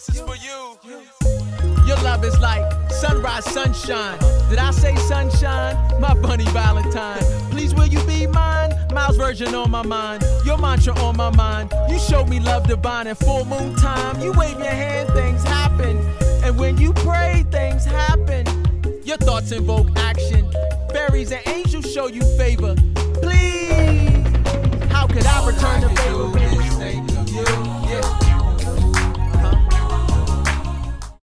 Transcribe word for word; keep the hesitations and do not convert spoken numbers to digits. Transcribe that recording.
This is for you. Your love is like sunrise, sunshine. Did I say sunshine? My bunny Valentine. Please will you be mine? Miles Virgin on my mind. Your mantra on my mind. You showed me love divine at full moon time. You wave your hand, things happen. And when you pray, things happen. Your thoughts invoke action. Fairies and angels show you favor.